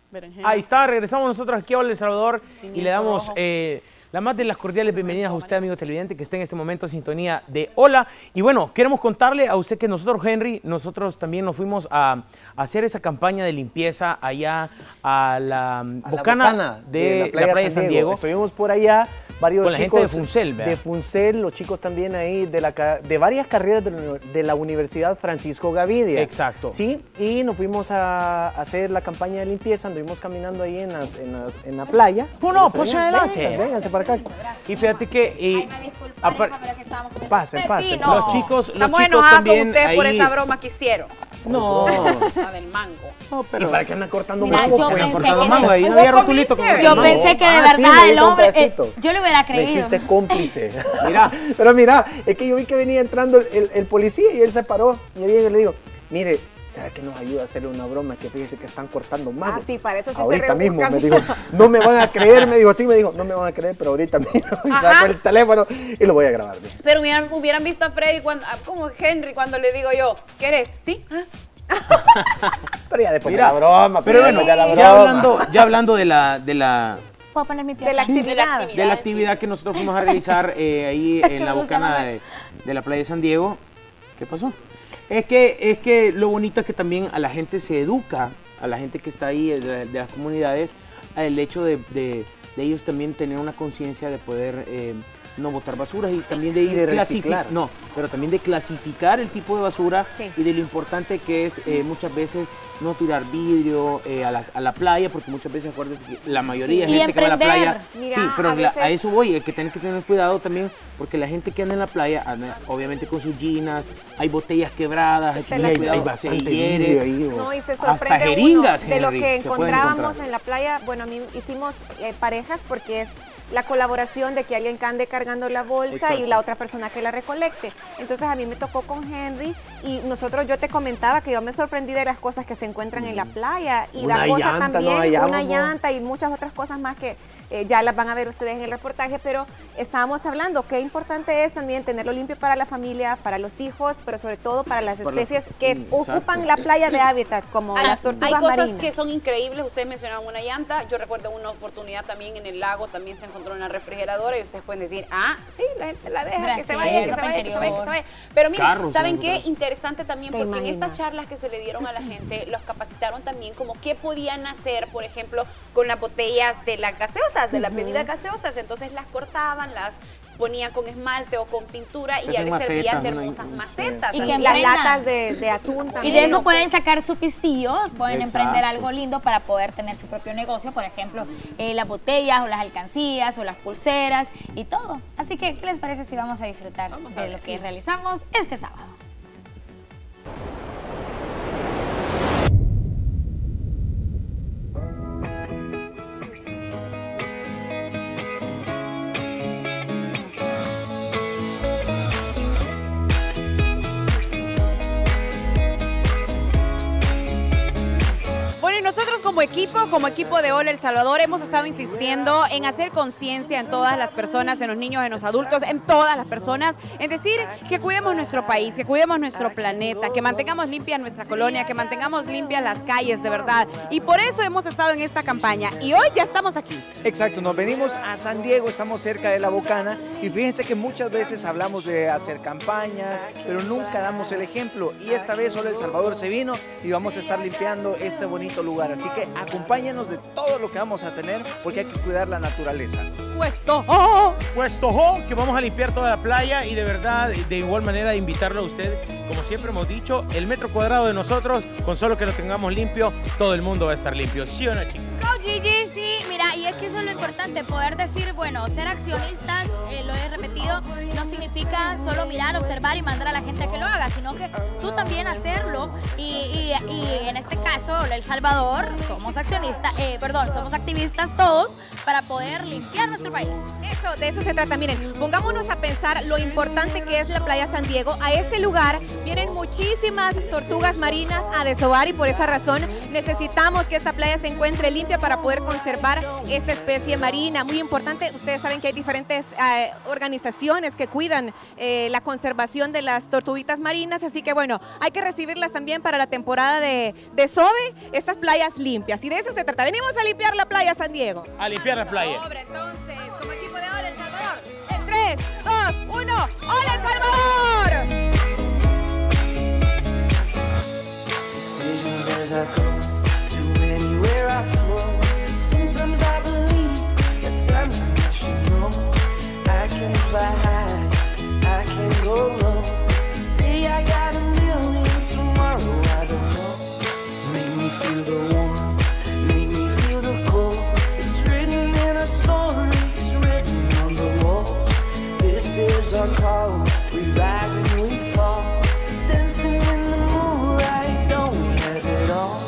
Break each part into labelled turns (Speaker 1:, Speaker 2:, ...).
Speaker 1: Berenjena. Ahí está, regresamos nosotros aquí a El Salvador y le damos la más de las cordiales bienvenidas a usted, amigo televidente, que esté en este momento en sintonía de Hola. Y bueno, queremos contarle a usted que nosotros, Henry, nosotros también nos fuimos a hacer esa campaña de limpieza allá a la bocana de la playa de San Diego.
Speaker 2: Estuvimos por allá, varios
Speaker 1: con la
Speaker 2: chicos
Speaker 1: gente de Funcel, ¿verdad?
Speaker 2: De Funcel, los chicos también ahí de varias carreras de la Universidad Francisco Gavidia.
Speaker 1: Exacto.
Speaker 2: Sí, y nos fuimos a hacer la campaña de limpieza, anduvimos caminando ahí en la playa.
Speaker 1: No, pues adelante.
Speaker 2: Vénganse para acá.
Speaker 1: Y fíjate que...
Speaker 2: Pasen.
Speaker 1: Los chicos
Speaker 3: estamos enojados
Speaker 1: también
Speaker 3: con ustedes
Speaker 1: ahí...
Speaker 3: por esa broma que hicieron.
Speaker 1: No.
Speaker 3: La del mango.
Speaker 1: No, pero...
Speaker 2: ¿Y para qué andan cortando
Speaker 4: Mira,
Speaker 2: mango?
Speaker 4: yo pensé
Speaker 1: cortando
Speaker 4: que
Speaker 1: mango, ahí no había rotulito.
Speaker 4: Yo pensé que de verdad el hombre... yo le hubiera creído.
Speaker 2: Me hiciste cómplice.
Speaker 1: Mira.
Speaker 2: Pero mira, es que yo vi que venía entrando el policía y él se paró. Y yo le digo, mire, ¿será que nos ayuda a hacerle una broma? Que fíjese que están cortando mango.
Speaker 3: Ah, sí, para eso sí
Speaker 2: ahorita
Speaker 3: se
Speaker 2: mismo
Speaker 3: rebuscan.
Speaker 2: me dijo, no me van a creer, me dijo, no me van a creer, pero ahorita mismo. Y saco el teléfono y lo voy a grabar. Bien.
Speaker 3: Pero hubieran visto a Freddy, como Henry, cuando le digo yo, ¿qué eres? ¿Sí?
Speaker 2: Pero ya después de la broma,
Speaker 1: pero bueno,
Speaker 2: ya la broma.
Speaker 1: ya hablando de la...
Speaker 4: ¿Puedo poner mi pie?
Speaker 3: De la
Speaker 4: acá?
Speaker 3: actividad.
Speaker 1: De la actividad que nosotros fuimos a realizar ahí en la bocana de la playa de San Diego. ¿Qué pasó? Es que lo bonito es que también a la gente se educa, a la gente que está ahí de las comunidades, el hecho de ellos también tener una conciencia de poder no botar basuras y también de ir
Speaker 2: de reciclar.
Speaker 1: Pero también de clasificar el tipo de basura y de lo importante que es muchas veces no tirar vidrio a la playa, porque muchas veces acuérdense que la mayoría de gente que va a la playa,
Speaker 3: mira,
Speaker 1: pero
Speaker 3: veces...
Speaker 1: a eso voy, hay que tener cuidado también, porque la gente que anda en la playa anda obviamente con sus ginas, hay botellas quebradas,
Speaker 2: hay bastante vidrio ahí,
Speaker 3: no, y se
Speaker 1: hasta
Speaker 3: sorprende
Speaker 1: jeringas,
Speaker 3: uno de lo
Speaker 1: Henry,
Speaker 3: que
Speaker 1: se pueden
Speaker 3: encontrábamos
Speaker 1: encontrar.
Speaker 3: en la playa. Bueno, a mí hicimos parejas porque es la colaboración de que alguien que ande cargando la bolsa y la otra persona que la recolecte. Entonces a mí me tocó con Henry y yo te comentaba que yo me sorprendí de las cosas que se encuentran en la playa y la cosa también, una llanta y muchas otras cosas más que ya las van a ver ustedes en el reportaje, pero estábamos hablando qué importante es también tenerlo limpio para la familia, para los hijos, pero sobre todo para las especies que ocupan la playa de hábitat, como las tortugas marinas.
Speaker 5: Hay cosas que son increíbles, ustedes mencionaron una llanta, yo recuerdo una oportunidad también en el lago, también se encontró una refrigeradora y ustedes pueden decir, sí, la gente la deja, que se vaya, que se vaya. Pero miren, ¿saben qué? Interesante también, porque en estas charlas que se le dieron a la gente, los capacitaron también como qué podían hacer, por ejemplo, con las botellas de las gaseosas, de las bebidas gaseosas, entonces las cortaban, las ponían con esmalte o con pintura y ya les servían de hermosas macetas.
Speaker 4: Y que
Speaker 3: las latas de atún también.
Speaker 4: Y de eso pueden sacar su pistillo, pueden emprender algo lindo para poder tener su propio negocio, por ejemplo, las botellas o las alcancías o las pulseras y todo. Así que, ¿qué les parece si vamos a disfrutar de lo que realizamos este sábado?
Speaker 3: Nosotros como equipo de Hola El Salvador, hemos estado insistiendo en hacer conciencia en todas las personas, en los niños, en los adultos, en todas las personas, en decir que cuidemos nuestro país, que cuidemos nuestro planeta, que mantengamos limpia nuestra colonia, que mantengamos limpias las calles, de verdad. Y por eso hemos estado en esta campaña y hoy ya estamos aquí.
Speaker 6: Exacto, nos venimos a San Diego, estamos cerca de la Bocana y fíjense que muchas veces hablamos de hacer campañas, pero nunca damos el ejemplo y esta vez Hola El Salvador se vino y vamos a estar limpiando este bonito lugar. Así que acompáñanos de todo lo que vamos a tener porque hay que cuidar la naturaleza.
Speaker 1: Puesto que vamos a limpiar toda la playa y de verdad, de igual manera, invitarlo a usted, como siempre hemos dicho, el metro cuadrado de nosotros, con solo que lo tengamos limpio, todo el mundo va a estar limpio, ¿sí o no, chicos?
Speaker 3: ¡Go, Gigi!
Speaker 4: Sí, mira, y es que eso es lo importante, poder decir, bueno, ser accionistas, lo he repetido, no significa solo mirar, observar y mandar a la gente a que lo haga, sino que tú también hacerlo y en este caso, El Salvador, somos accionistas, somos activistas todos para poder limpiar nuestro país.
Speaker 3: De eso se trata. Miren, pongámonos a pensar lo importante que es la playa San Diego. A este lugar vienen muchísimas tortugas marinas a desovar y por esa razón necesitamos que esta playa se encuentre limpia para poder conservar esta especie marina. Muy importante, ustedes saben que hay diferentes organizaciones que cuidan la conservación de las tortuguitas marinas, así que bueno, hay que recibirlas también para la temporada de SOBE, estas playas limpias, y de eso se trata. Venimos a limpiar la playa San Diego.
Speaker 1: A limpiar la playa.
Speaker 3: Entonces, como equipo de Hola El Salvador, en 3, 2, 1, ¡Hola El Salvador!
Speaker 7: As I go to anywhere I flow, sometimes I believe, at times I wish you know, I can fly high, I can go low. Today I got a million, tomorrow I don't know. Make me feel the warmth, make me feel the cold. It's written in our stories, written on the walls. This is our call, we rise and we fall, dancing in the moonlight, don't we have it all?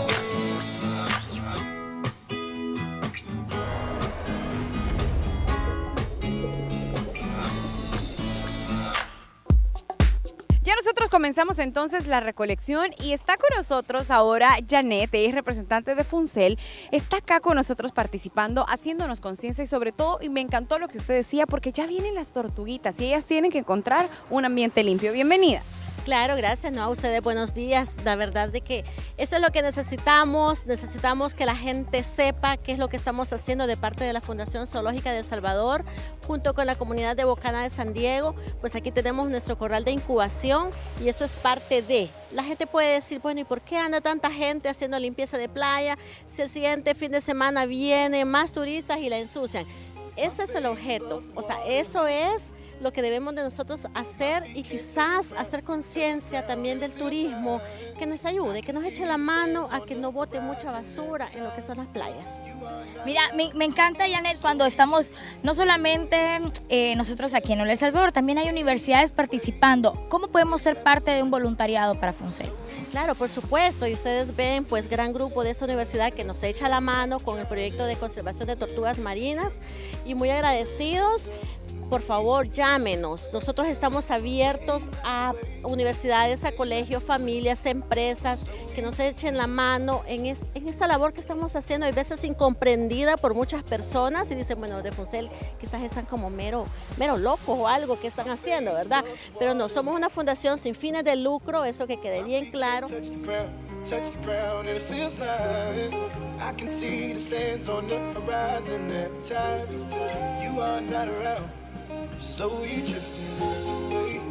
Speaker 5: Ya nosotros comenzamos entonces la recolección y está con nosotros ahora Janet, ella es representante de FUNCEL, está acá con nosotros participando, haciéndonos conciencia y sobre todo, y me encantó lo que usted decía, porque ya vienen las tortuguitas y ellas tienen que encontrar un ambiente limpio. Bienvenida.
Speaker 8: Claro, gracias, ¿no? A ustedes buenos días. La verdad de que eso es lo que necesitamos que la gente sepa qué es lo que estamos haciendo de parte de la Fundación Zoológica de El Salvador, junto con la comunidad de Bocana de San Diego. Pues aquí tenemos nuestro corral de incubación y esto es parte de. La gente puede decir, bueno, ¿y por qué anda tanta gente haciendo limpieza de playa? Si el siguiente fin de semana vienen más turistas y la ensucian. Ese es el objeto, o sea, eso es lo que debemos de nosotros hacer y quizás hacer conciencia también del turismo, que nos ayude, que nos eche la mano a que no bote mucha basura en lo que son las playas.
Speaker 4: Mira, me encanta, Janet, cuando estamos, no solamente nosotros aquí en El Salvador, también hay universidades participando. ¿Cómo podemos ser parte de un voluntariado para FUNCEL?
Speaker 8: Claro, por supuesto, y ustedes ven pues gran grupo de esta universidad que nos echa la mano con el proyecto de conservación de tortugas marinas y muy agradecidos. Por favor, llámenos. Nosotros estamos abiertos a universidades, a colegios, familias, empresas, que nos echen la mano en esta labor que estamos haciendo. Hay veces incomprendida por muchas personas y dicen, bueno, de FUNCEL quizás están como mero locos o algo que están haciendo, ¿verdad? Pero no, somos una fundación sin fines de lucro, eso que quede bien claro.
Speaker 7: Touch the ground and it feels like I can see the sands on the horizon every time you are not around. Slowly drifting away,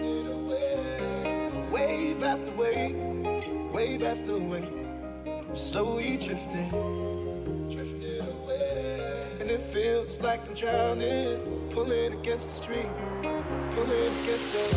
Speaker 7: wave after wave, wave after wave. Slowly drifting away, and it feels like I'm drowning, pulling against the stream, pulling against the.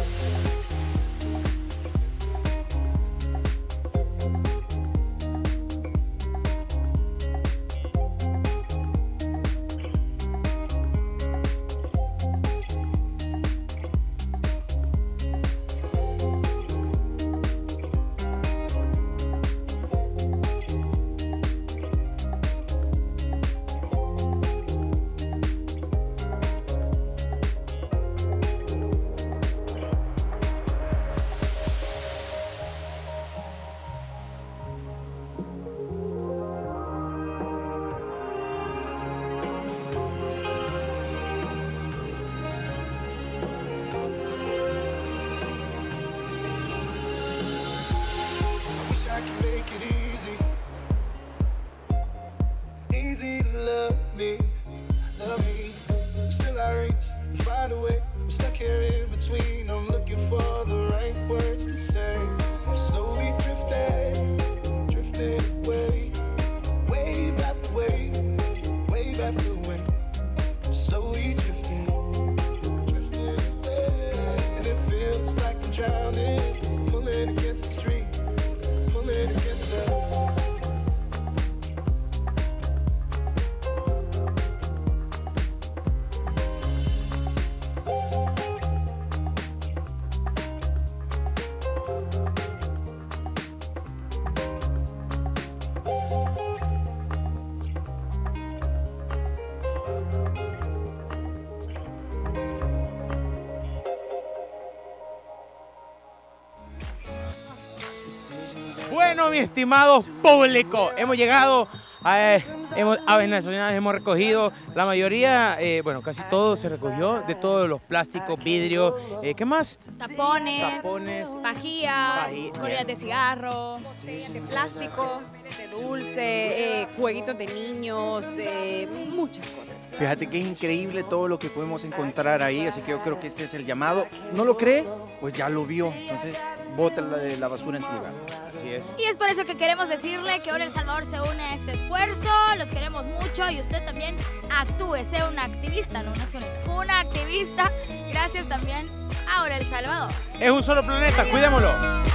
Speaker 1: Bueno, mi estimado público, hemos llegado a venezolanas hemos recogido, la mayoría, bueno, casi todo se recogió, de todos los plásticos, vidrio, ¿qué más?
Speaker 4: Tapones, pajillas,
Speaker 1: Pajillas.
Speaker 4: colillas de cigarro,
Speaker 5: De plástico, de dulce, jueguitos de niños, muchas cosas.
Speaker 6: Fíjate que es increíble todo lo que podemos encontrar ahí, así que yo creo que este es el llamado. ¿No lo cree? Pues ya lo vio, entonces bota la basura en su lugar.
Speaker 1: Así es.
Speaker 4: Y es por eso que queremos decirle que ahora El Salvador se une a este esfuerzo, los queremos mucho y usted también actúe, sea una activista, no una accionista, una activista, gracias también a Ahora El Salvador.
Speaker 1: Es un solo planeta, cuidémoslo.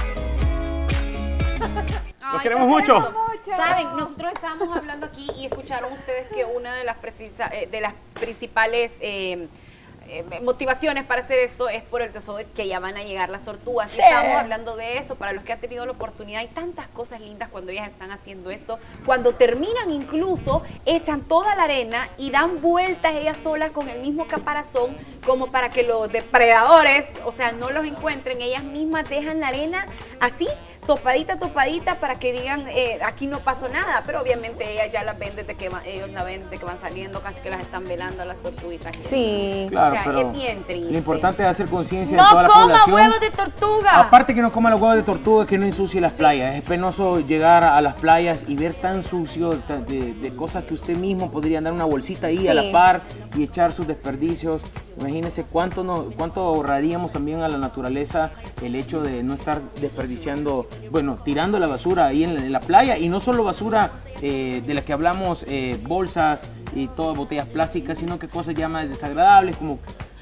Speaker 1: Los queremos mucho.
Speaker 5: Saben, nosotros estábamos hablando aquí y escucharon ustedes que una de las principales motivaciones para hacer esto es por el tesoro que ya van a llegar las tortugas. Sí. Estamos hablando de eso, para los que han tenido la oportunidad, hay tantas cosas lindas cuando ellas están haciendo esto. Cuando terminan incluso, echan toda la arena y dan vueltas ellas solas con el mismo caparazón, como para que los depredadores, o sea, no los encuentren. Ellas mismas dejan la arena así, topadita, para que digan, aquí no pasó nada, pero obviamente ellas ya las ven ellos la ven desde que van saliendo, casi que las están velando a las tortuguitas.
Speaker 3: Sí.
Speaker 1: Claro,
Speaker 5: o sea,
Speaker 1: pero
Speaker 5: es bien triste.
Speaker 1: lo importante es hacer conciencia de
Speaker 4: No
Speaker 1: toda la población.
Speaker 4: coma huevos de tortuga.
Speaker 1: Aparte que no coma los huevos de tortuga, que no ensucie las playas. Es penoso llegar a las playas y ver tan sucio de cosas que usted mismo podría andar una bolsita ahí a la par y echar sus desperdicios. Imagínense cuánto ahorraríamos también a la naturaleza el hecho de no estar desperdiciando, bueno, tirando la basura ahí en la playa, y no solo basura de la que hablamos, bolsas y todas botellas plásticas, sino que cosas ya más desagradables como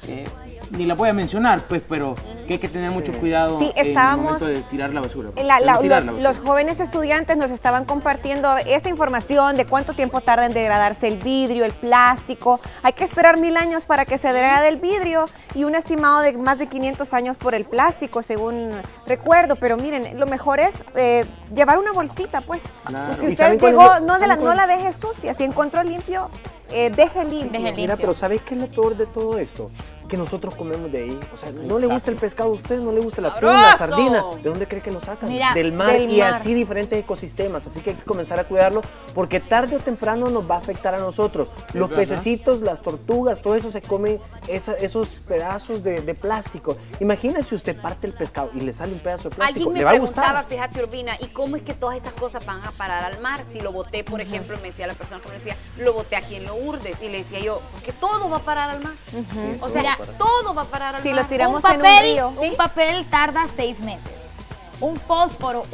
Speaker 1: ni la voy a mencionar, pues, pero que hay que tener mucho cuidado
Speaker 3: Sí,
Speaker 1: en el momento de tirar la basura.
Speaker 3: Los jóvenes estudiantes nos estaban compartiendo esta información de cuánto tiempo tarda en degradarse el vidrio, el plástico. Hay que esperar 1000 años para que se degrade el vidrio y un estimado de más de 500 años por el plástico, según recuerdo. Pero miren, lo mejor es llevar una bolsita, pues.
Speaker 1: Claro.
Speaker 3: Si usted llegó, no la deje sucia. Si encontró limpio, deje limpio.
Speaker 2: Mira, pero ¿sabes qué es lo peor de todo esto? Que nosotros comemos de ahí. O sea, no le gusta el pescado a usted, no le gusta la tuna, la sardina. ¿De dónde cree que lo sacan?
Speaker 4: Mira,
Speaker 2: del mar y así diferentes ecosistemas. Así que hay que comenzar a cuidarlo porque tarde o temprano nos va a afectar a nosotros. Los pececitos, las tortugas, todo eso se comen esos pedazos de plástico. Imagínese usted parte el pescado y le sale un pedazo de plástico.
Speaker 5: Alguien me
Speaker 2: le va a
Speaker 5: preguntaba,
Speaker 2: gustar.
Speaker 5: fíjate, Urbina, ¿y cómo es que todas esas cosas van a parar al mar? Si lo boté, por ejemplo, me decía la persona que me decía, lo boté aquí en Lourdes. Y le decía yo, porque todo va a parar al mar. O sea, todo va a parar al mar.
Speaker 3: Si lo tiramos
Speaker 4: un
Speaker 3: en
Speaker 4: papel,
Speaker 3: un río.
Speaker 4: un papel tarda 6 meses. Un fósforo,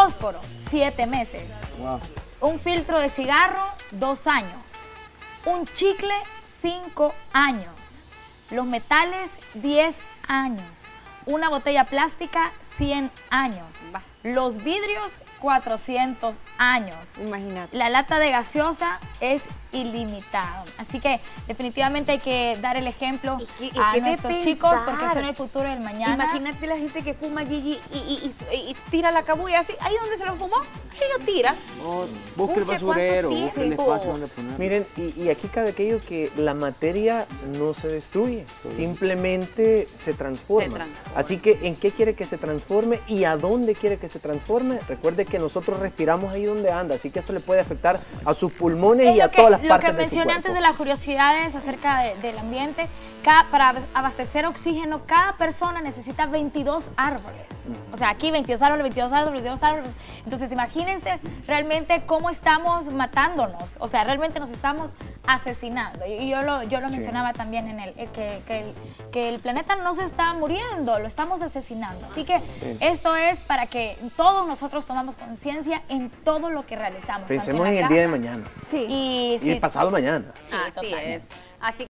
Speaker 4: 7 meses.
Speaker 1: Wow.
Speaker 4: Un filtro de cigarro, 2 años. Un chicle, 5 años. Los metales, 10 años. Una botella plástica, 100 años. Los vidrios, 400 años.
Speaker 3: Imagínate.
Speaker 4: La lata de gaseosa es ilimitado. Así que definitivamente hay que dar el ejemplo a nuestros chicos porque son el futuro del mañana.
Speaker 5: Imagínate la gente que fuma, Gigi, y tira la cabulla así, ahí donde se lo fumó, ahí lo tira.
Speaker 1: Busque el basurero, busque el espacio donde ponerlo.
Speaker 2: Miren, y aquí cabe aquello que la materia no se destruye, simplemente se transforma. Así que, ¿en qué quiere que se transforme y a dónde quiere que se transforme? Recuerde que nosotros respiramos ahí donde anda, así que esto le puede afectar a sus pulmones y a todas las partes de su cuerpo.
Speaker 4: Lo que mencioné antes de las curiosidades acerca del ambiente, para abastecer oxígeno, cada persona necesita 22 árboles. O sea, aquí 22 árboles, 22 árboles, 22 árboles. Entonces, imagínense realmente cómo estamos matándonos. O sea, realmente nos estamos asesinando. Y yo lo mencionaba también en que el planeta no se está muriendo, lo estamos asesinando. Así que esto es para que todos nosotros tomamos conciencia en todo lo que realizamos.
Speaker 2: Pensemos en el día de mañana.
Speaker 3: Sí.
Speaker 2: Y el pasado mañana.
Speaker 5: Así es. Así